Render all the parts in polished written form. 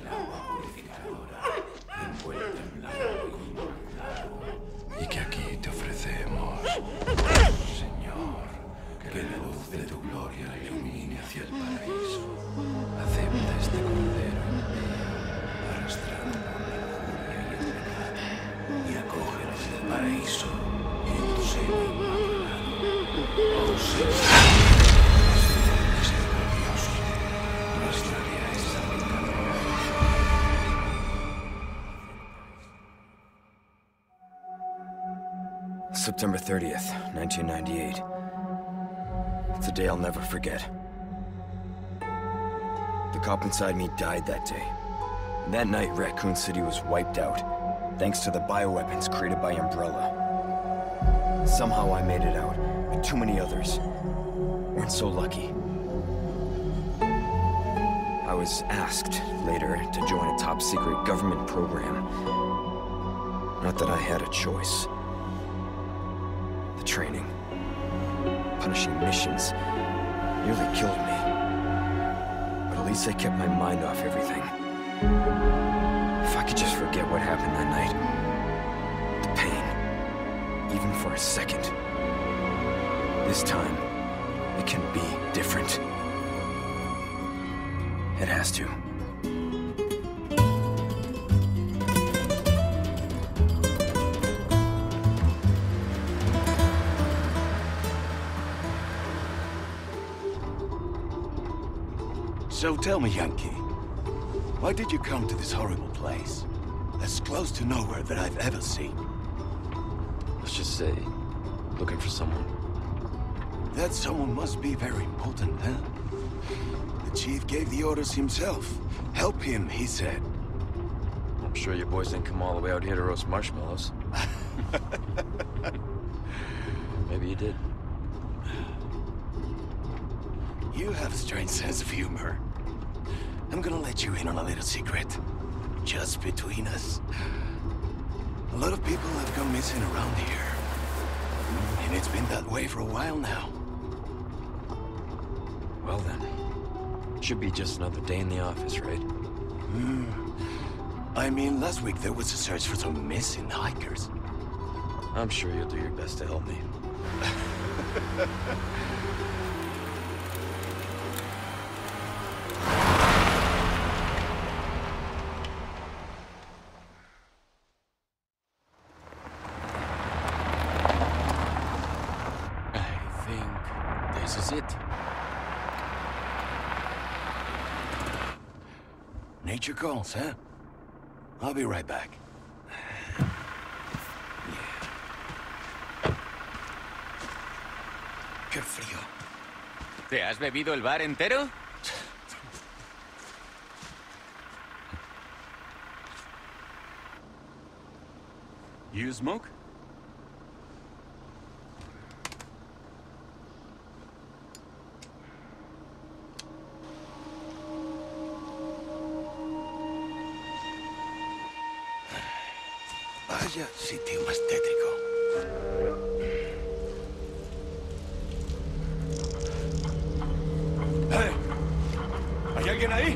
agua purificadora, envuelta en blanco y inmaculado. Y que aquí te ofrecemos, Señor, que la luz de tu gloria ilumine hacia el paraíso. Acepta este cordero impío, arrastrado por la lujuria y el pecado, y acógelo en el paraíso y en tu seno inmaculado. Oh Señor, misericordioso, muéstrale a esa pecadora. September 30th, 1998. It's a day I'll never forget. The cop inside me died that day. And that night, Raccoon City was wiped out, thanks to the bioweapons created by Umbrella. Somehow I made it out, but too many others weren't so lucky. I was asked later to join a top-secret government program. Not that I had a choice. The training, punishing missions, nearly killed me. But at least I kept my mind off everything. If I could just forget what happened that night. The pain, even for a second. This time, it can be different. It has to. So tell me, Yankee, why did you come to this horrible place? As close to nowhere that I've ever seen. Let's just say, looking for someone. That someone must be very important, huh? The chief gave the orders himself. Help him, he said. I'm sure your boys didn't come all the way out here to roast marshmallows. Maybe you did. You have a strange sense of humor. I'm gonna let you in on a little secret. Just between us. A lot of people have gone missing around here. And it's been that way for a while now. Well then, should be just another day in the office, right? I mean, last week there was a search for some missing hikers. I'm sure you'll do your best to help me. This is it. Nature calls, huh? I'll be right back. Qué frío. ¿Te has bebido el bar entero? You smoke? Vaya sitio más tétrico. ¡Hey! ¿Hay alguien ahí?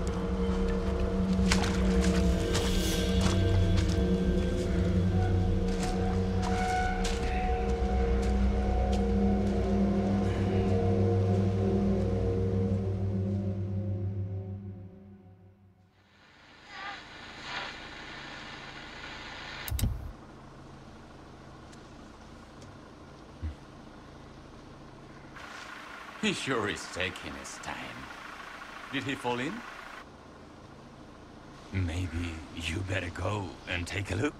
He sure is taking his time. Did he fall in? Maybe you better go and take a look.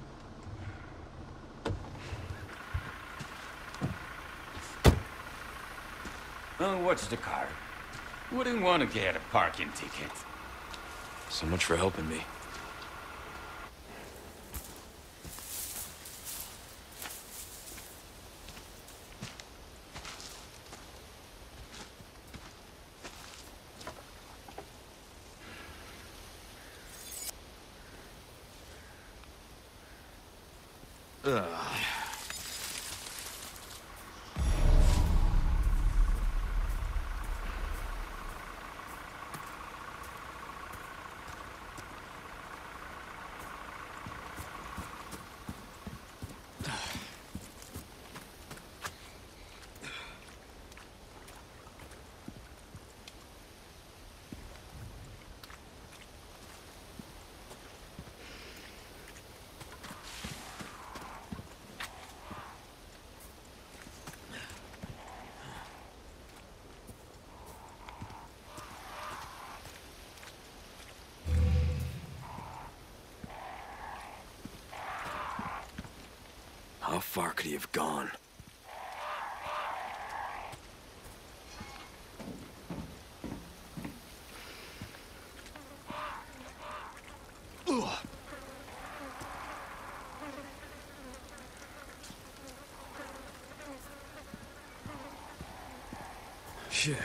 Oh, watch the car. Wouldn't want to get a parking ticket. So much for helping me. How far could he have gone? Shit.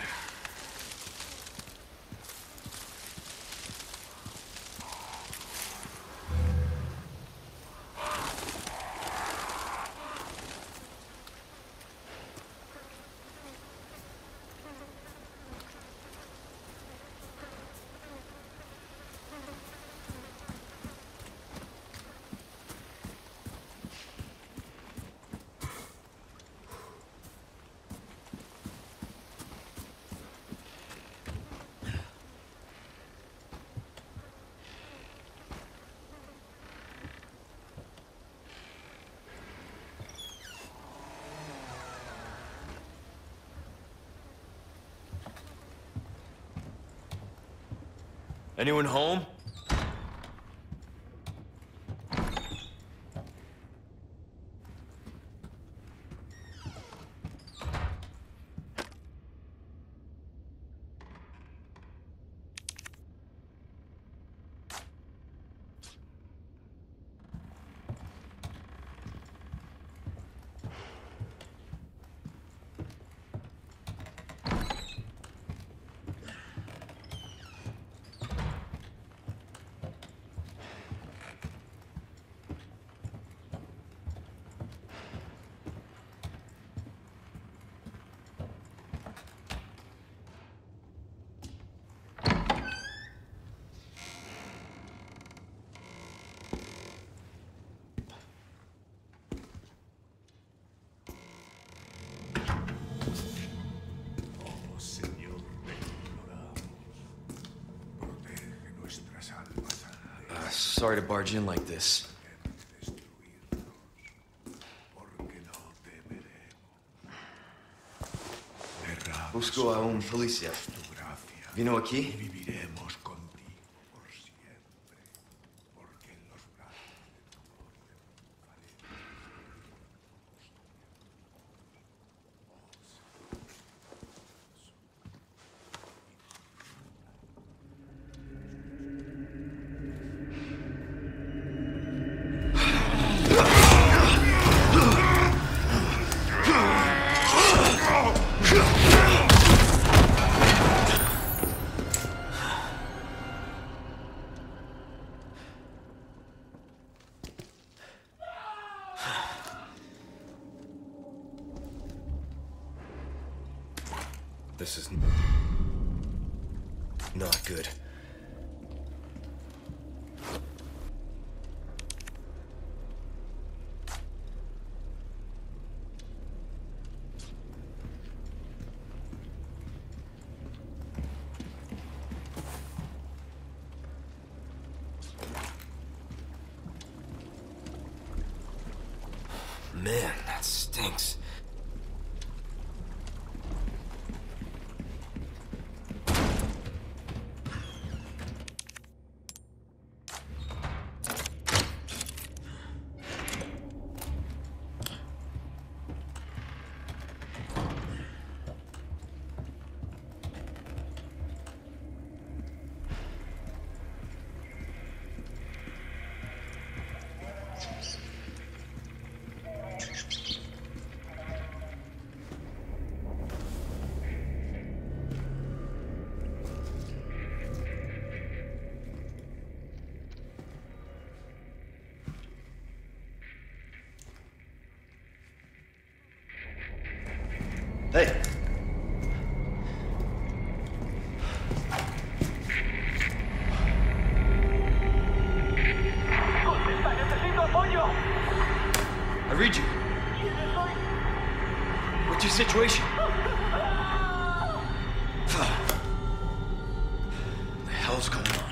Anyone home? Sorry to barge in like this. Busco a un policía. ¿Vino aquí? This is not good. Man, that stinks. Hey! I read you. What's your situation? What the hell's going on?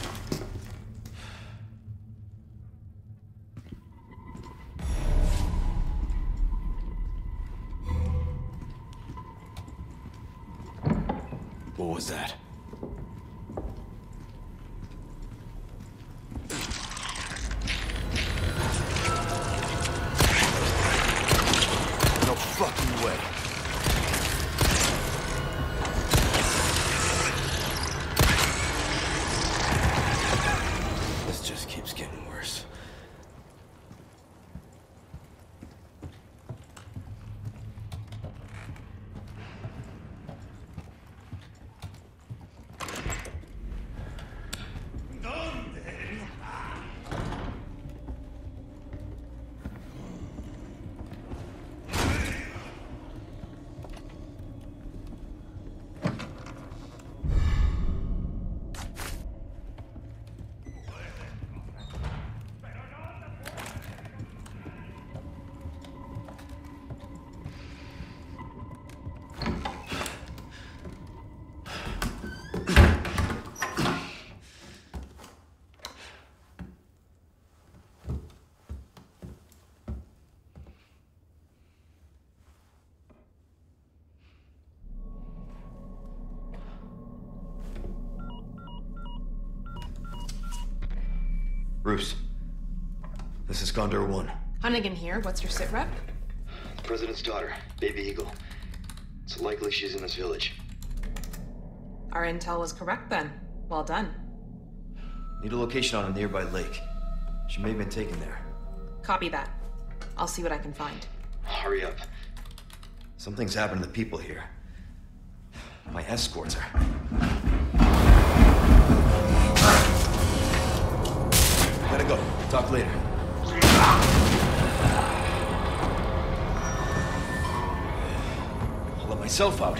What was that? Bruce. This is Condor 1. Hunnigan here. What's your sitrep? President's daughter, Baby Eagle. It's likely she's in this village. Our intel was correct then. Well done. Need a location on a nearby lake. She may have been taken there. Copy that. I'll see what I can find. Hurry up. Something's happened to the people here. My escorts are... Gotta go. Talk later. I'll let myself out.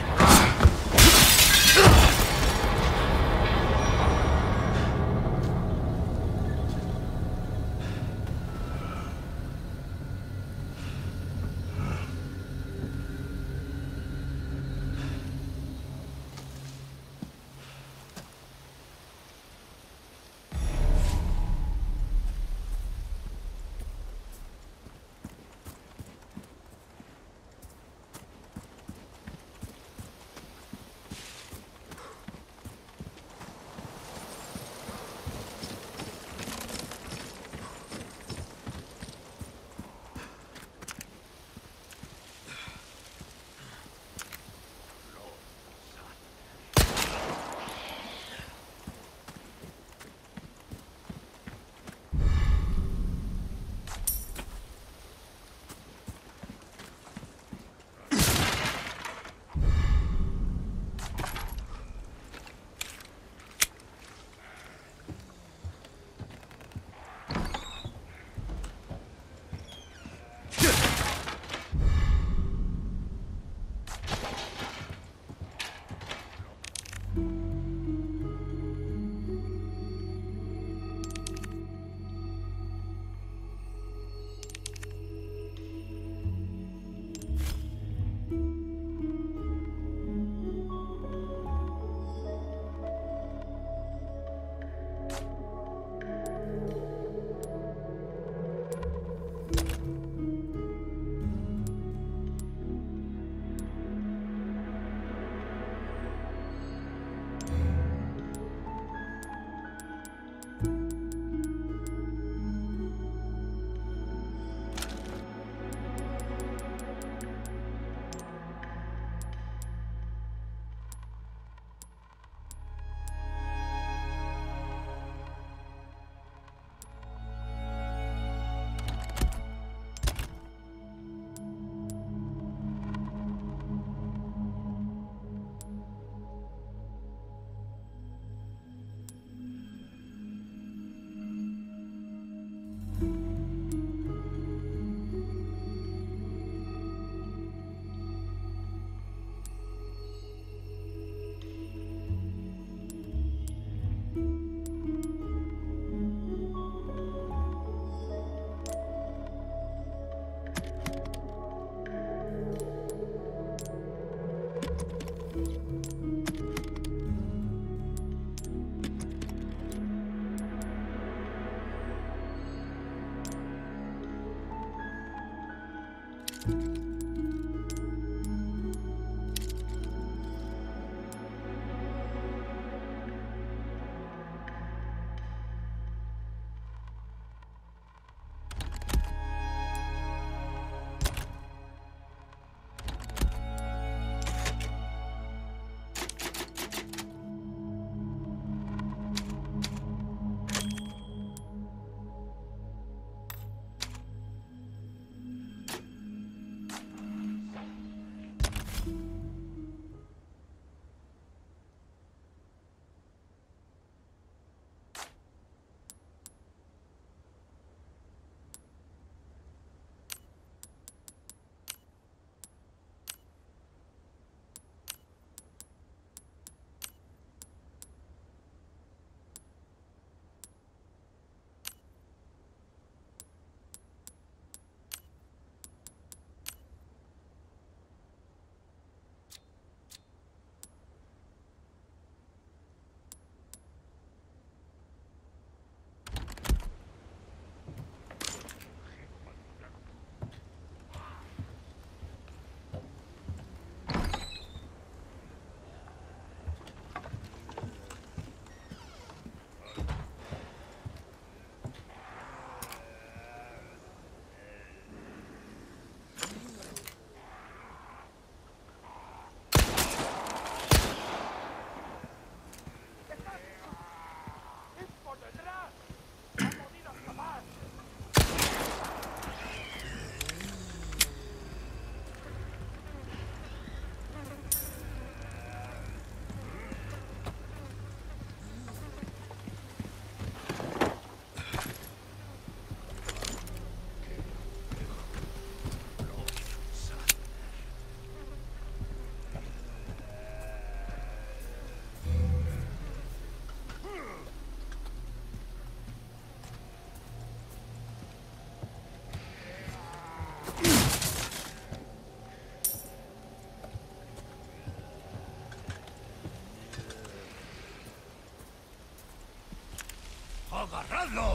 ¡Agarradlo!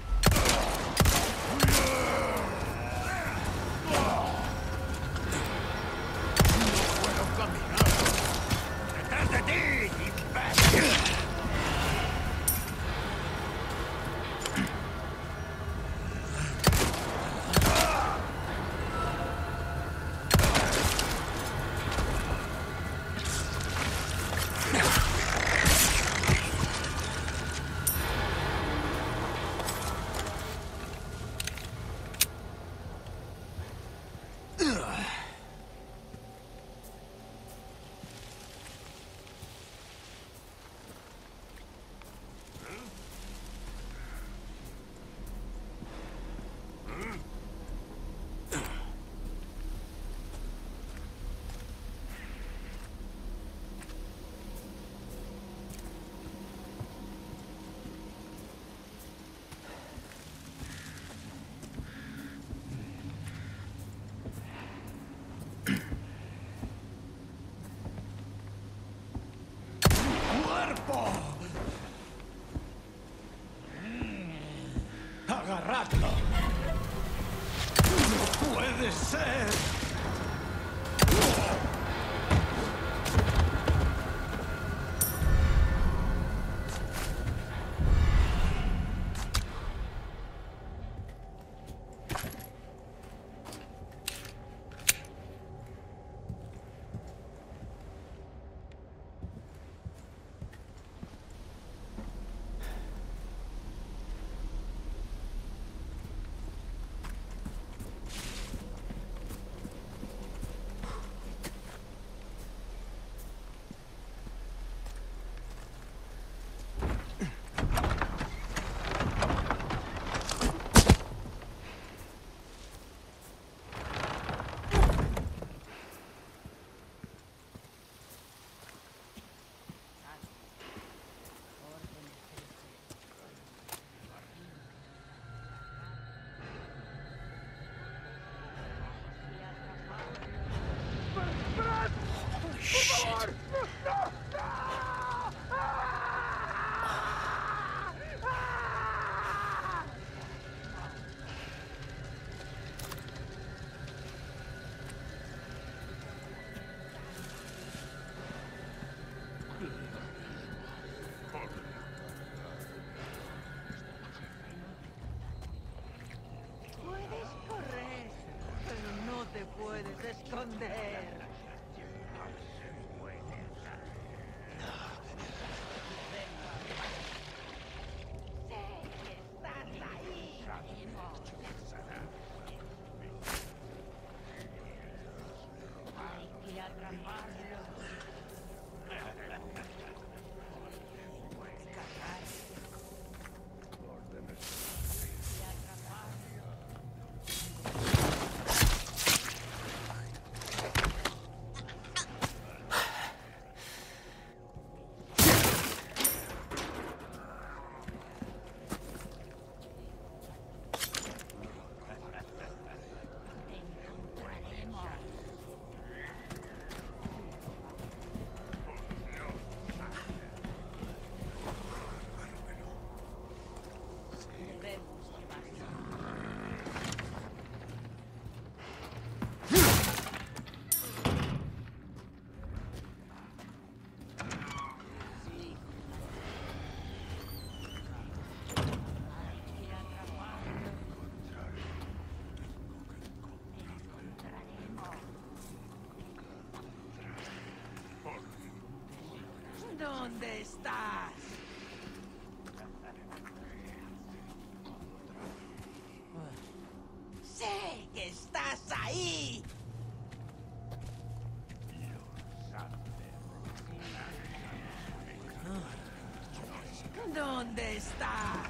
¡No puedo caminar! ¡Detrás de ti, imbécil! ¡Agarradlo! ¡No puede ser! Esconder. ¿Dónde estás? ¡Sé que estás ahí! ¿Dónde estás?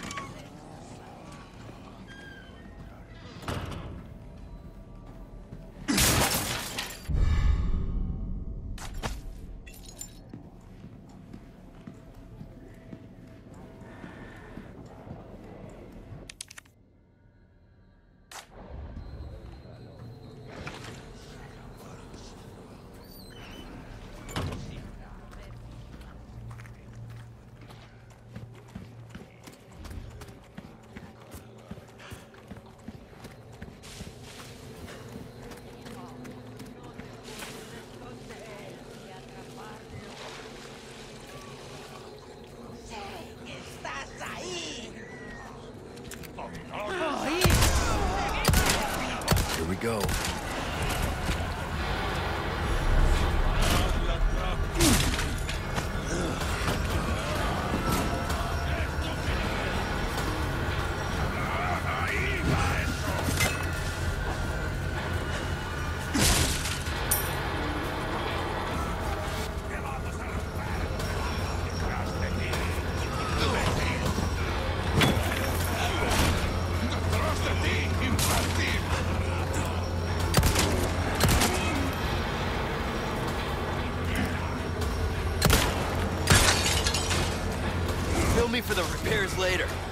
Here we go. Bill me for the repairs later.